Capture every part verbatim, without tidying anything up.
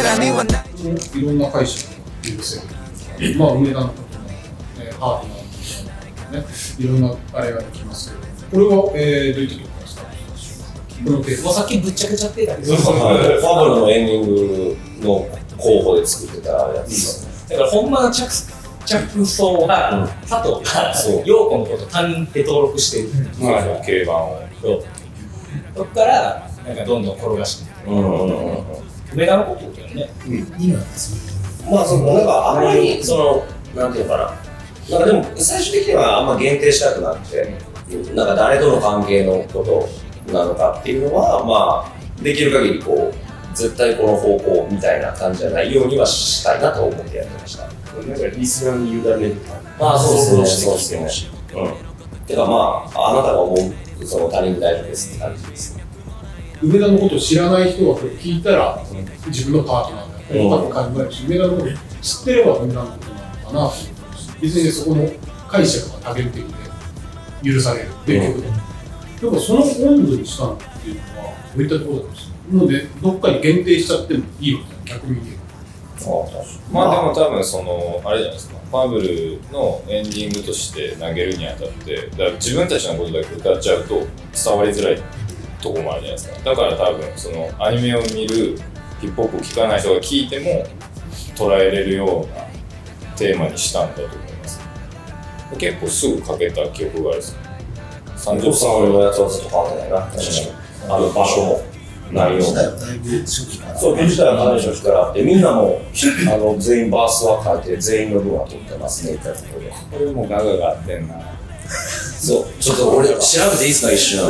らにはない。 いろんな会社の優先、まあ梅田のことも、えー、ハートナーとかね、いろんなあれができますけど、これは、えー、どういったところですか？このテーマ。 さっきぶっちゃけちゃってたけど、 ファブルのエンディングの候補で作ってたやつ。 だからほんまの着着想は佐藤が陽子のこと他人って登録してる。 競馬を。 そっからなんかどんどん転がしていく。梅田のことだよね。 まあそのなんかあんまりそのなんていうのかな。なんかでも最終的にはあんま限定したくなくて、なんか誰との関係のことなのかっていうのはまあできる限りこう絶対この方向みたいな感じじゃないようにはしたいなと思ってやってました。 なんかリスナーに委ねる感じ。 まあそうですね、そうですね。うん。てかまああなたが思うその他人大丈夫ですって感じです。 梅田のことを知らない人がこれ聞いたら、自分のパートナーだったり、多分考えるし、梅田のこと知ってれば梅田のことなのかなと思いますし、別にそこの解釈が多元的で許されるっていうことで、だからその温度にしたのっていうのは、どういったところなんですか？ので、どっかに限定しちゃってもいいわけだ、逆に言えば。 まあでも多分そのあれじゃないですか、ファブルのエンディングとして投げるにあたって、だから自分たちのことだけ歌っちゃうと伝わりづらいところもあるじゃないですか。だから多分そのアニメを見るヒップホップを聴かない人が聴いても捉えれるようなテーマにしたんだと思います。結構すぐ書けた記憶があるんですよ。 三条さんのやつはずっと変わってないな、確かに。あの場所も内容も。だいぶ初期から。そう、自体はかなり初期からあって、みんなもあの全員バースは書いて、全員の分は取ってますね、一回ここで。 これもガガがあってんな。 そう、ちょっと俺調べていいですか、一瞬。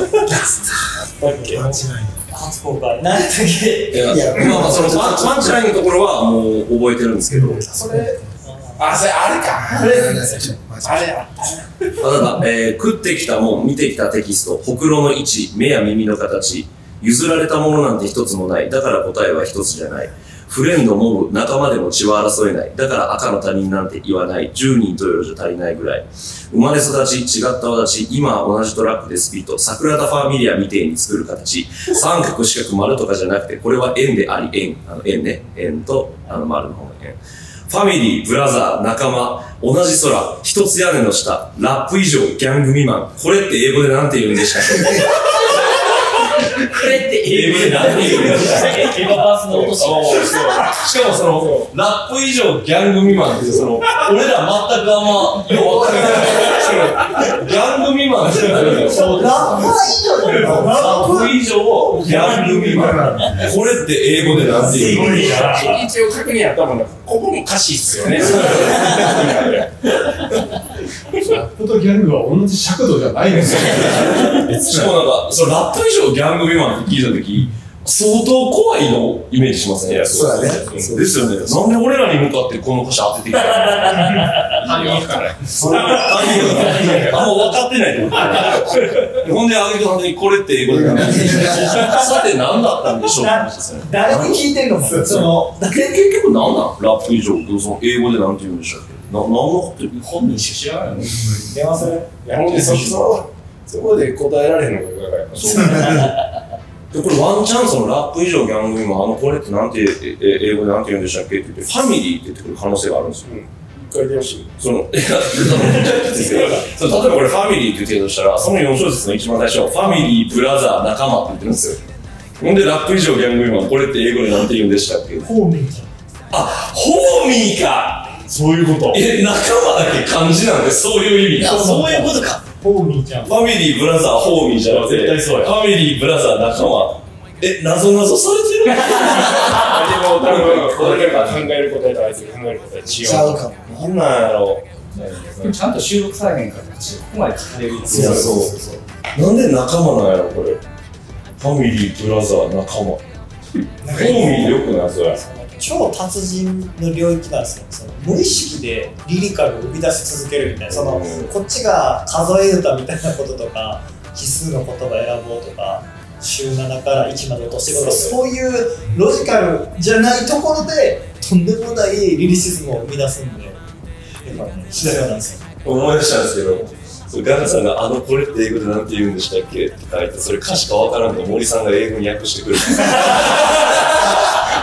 初公開。何だっけ？ いや、まあまあそのパンチラインのところはもう覚えてるんですけど。 それ、あ、それあれか。あれ、あれや。 ただ、えー、食ってきたもん、見てきたテキスト、ほくろの位置、目や耳の形、譲られたものなんて一つもない。だから答えは一つじゃない。フレンド、モブ、仲間でも血は争えない。だから赤の他人なんて言わない。じゅうにんとよじゃ足りないぐらい。生まれ育ち、違った私、今同じトラックでスピード。桜田ファミリアみてえに作る形。三角四角丸とかじゃなくて、これは円であり円。あの円ね。円と、あの丸の方の円。ファミリー、ブラザー、仲間、同じ空、一つ屋根の下、ラップ以上、ギャング未満。これって英語でなんて言うんでしたっけ？ これって英語で何て言うんでしたっけ？エヴァバースの落とし。 しかもその、ラップ以上ギャング未満って、その、俺ら全くあんま、よくわかんない。ギャング未満って何だよ。 ラップラップ以上、ギャング未満。これって英語でなんて言うんでしたっけ？ 一応確認あったもんね。ここも歌詞っすよね。 ラップとギャングは同じ尺度じゃないんですよ。 しかもなんか、そのラップ以上ギャング未満って聞いたとき、相当怖いのをイメージしますね。 そうだね。 ですよね。なんで俺らに向かってこの歌詞当ててきたの？ 犯人から。 それは犯人があんま分かってないと思って。ほんで、あげて本当にこれって英語でなんて言うんでしょう。さて何だったんでしょう。 誰に聞いてんの？その、 結局何なんラップ以上、その英語でなんて言うんでしたっけ？な、何のこと言う？ 本人しか知らないの？ 電話する？いや、ほんで、そ、そ、そこで答えられへんのがよくわかります。 で、これワンチャンそのラップ以上ギャング今あのこれってなんて英語でなんて言うんでしたっけって言ってファミリーって言ってくる可能性があるんですよ。 一回電話してみる。 その、いや、その例えばこれファミリーって言ってるとしたら、そのよん小節の一番最初、ファミリー、ブラザー、仲間って言ってるんですよ。ほんでラップ以上ギャング今これって英語でなんて言うんでしたっけ？ ホーミーじゃん。 あ、ホーミーか！ そういうこと。 え、仲間だけ漢字なんでそういう意味。 そういうことか。ホーミーじゃん。 ファミリー、ブラザー、ホーミーじゃなくて、 絶対そうや。 ファミリー、ブラザー、仲間。え、謎謎されてる？ でも、多分、俺らが考える答えとあいつが考える答え違う。 ちゃうかも。 なんなんやろう。ちゃんと収録されへんから、ここまで聞かれる。 いや、そうそうそう。なんで仲間なんやろ、これ。ファミリー、ブラザー、仲間。ホーミーでよくないそれ。 超達人の領域なんですよ。その無意識でリリカルを生み出し続けるみたいな、そのこっちが数え歌みたいなこととか、奇数の言葉選ぼうとか、週ななからいちまで落としていくとか、そういうロジカルじゃないところでとんでもないリリシズムを生み出すんで、やっぱね、必要なんですよ。 思い出したんですけど、ガナさんがあのこれって英語でなんて言うんでしたっけって書いて、それ歌詞かわからんと森さんが英語に訳してくる。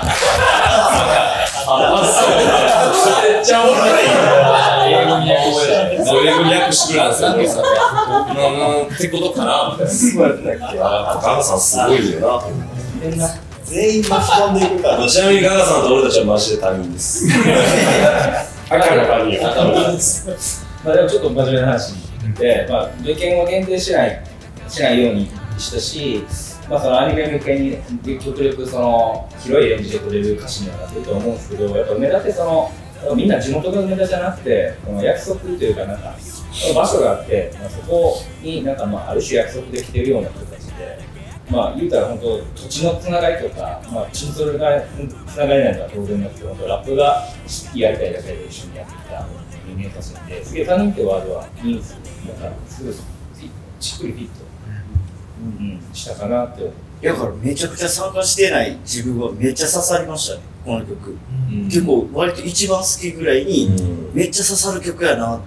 めっちゃおもろい英語に訳してそう英語に訳してくれたんですよなんってことかなみたいなすごいやってたっけガガさんすごいよな全員巻き込んでいくからちなみにガガさんと俺たちはマジで他人です赤の他人赤の他人ですまあでもちょっと真面目な話で、まあ、受験を限定しないしないようにしたし、まあ、そのアニメ向けに極力その広いレンジで取れる歌詞にはなってると思うんですけど、やっぱ目立ってそのみんな地元が梅田じゃなくて、この約束というかなんか場所があって、まあ、そこになんかまあある種約束できてるような人たちで、まあ言うたら本当土地のつながりとか、まあ血のつながりつながりないのは当然なんですけど、ラップがやりたいだけで一緒にやってきた人間たちなんで、すげえ他人ってワードはいいんですよ。だからすごいしっくりフィット、うんうん、したかなって思う。 だからめちゃくちゃ参加してない自分はめっちゃ刺さりましたね、この曲。うん、結構割と一番好きぐらいに、めっちゃ刺さる曲やなって、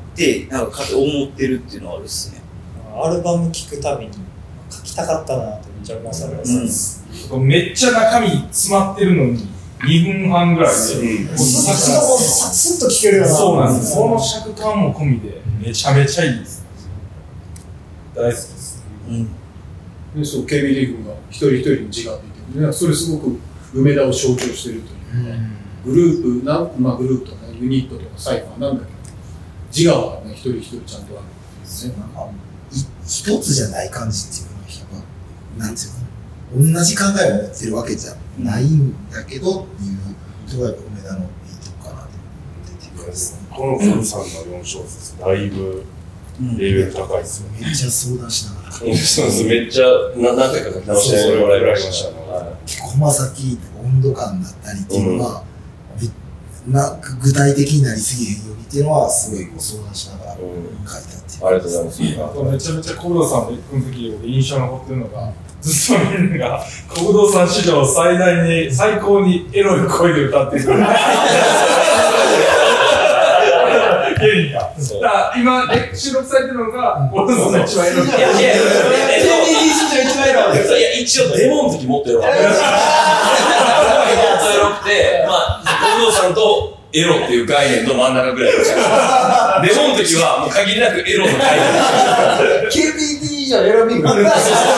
なんか思ってるっていうのはあるっすね。 アルバム聴くたびに書きたかったなってめっちゃ思わされます。 うん、めっちゃ中身詰まってるのににふんはんぐらいで、 うん、サツンと聴けるような。 そうなんです。その尺感も込みでめちゃめちゃいいです。大好きです。 うんでそう ケービーディー 君が一人一人に自我って言ってる、それすごく梅田を象徴しているというか、グループな、まあ、グループとかユニットとかサイファーなんだけど、自我はね一人一人ちゃんとあるっていうね。 なんか一つじゃない感じっていうのがやっぱなんていうか同じ考えを持ってるわけじゃないんだけどっていうところが梅田のいいとこかなと思ってて、 このフルさんのよん小節だいぶレベル高いですよ。 めっちゃ相談しながら。 そうです、めっちゃな何回か書き直してもらいましたね。 駒先温度感だったりっていうのは、うん、な具体的になりすぎへんようにっていうのはすごいこう相談しながら書いたっていう、うん、 ありがとうございます。 めちゃめちゃ小室さんの一分析で印象に残ってるのが、ずっとみんなが小室さん史上最大に最高にエロい声で歌ってくる。芸人が。だから今収録されてるのが小室さんの一番エロい。いやいやいや、ケービーディー 史上一番エロい。いや一応デモの時もっとエロかった。もっとエロくて、まあ小室さんとエロっていう概念の真ん中ぐらいでした。デモの時はもう限りなくエロの概念。ケービーディー 以上エロビーム。そう今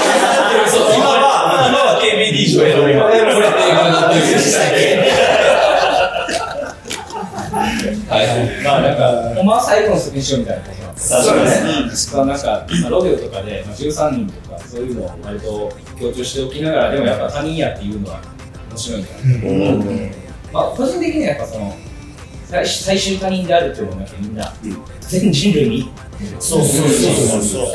は今は ケービーディー 以上エロビーム。これっていうことになってるんでしたっけ。はい、まあなんか、ほんまは最後のスピンショーみたいなことなんですよ。確かにね。なんか、まあ、ロデオとかで、まあ、じゅうさんにんとか、そういうのを割と強調しておきながら、でもやっぱ他人やっていうのは面白いんだなと思う。まあ、個人的にはやっぱその、最最終他人であるっていうのをなんかみんな、全人類に。 そうそうそうそう。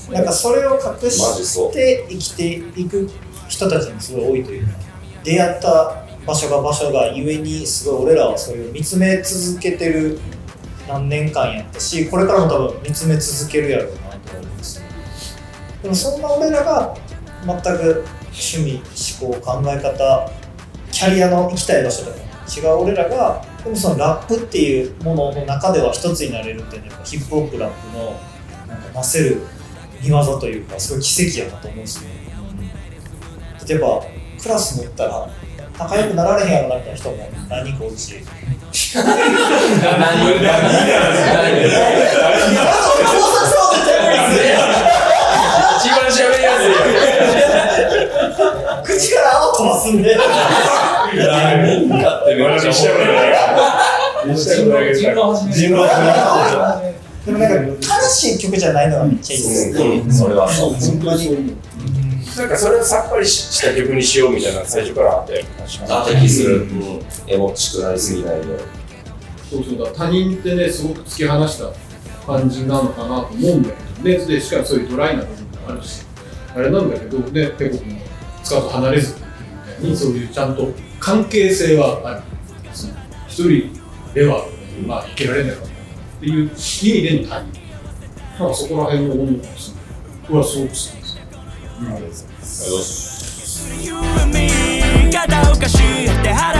なんかそれを隠して生きていく人たちもすごい多いというか、出会った場所が場所がゆえにすごい俺らはそれを見つめ続けてる何年間やったし、これからも多分見つめ続けるやろうなと思います。でもそんな俺らが全く趣味、思考、考え方、キャリアの行きたい場所とか違う俺らが、でもそのラップっていうものの中では一つになれるっていうのはやっぱヒップホップラップのなんかなせる見業というかすごい奇跡やなと思うんですね。例えばクラス持ったら仲良くなられへんやろなみたいな人も何人かおるし。何人一番喋りやすいよ。 口から泡飛ばすんで。 何人かってめっちゃ面白い。 人狼始め人狼始め。でもなんか悲しい曲じゃないのがめっちゃいいですね。 それはそう。 本当に。 なんかそれをさっぱりした曲にしようみたいな最初からあって、 あった気する。エモチくなりすぎないで。 そうそうだ、他人ってね、すごく突き放した感じなのかなと思うんだけど、ね、でしかもそういうドライな部分もあるし、あれなんだけど、ね、ペコ君も使うと離れずっていうみたいに、そういうちゃんと関係性はある。一人では、まあ、生きられないかなっていう意味での他人。なんかそこら辺の音楽ですね。これはすごく好きです。 ありがとうございます。 You and me 肩を貸し合って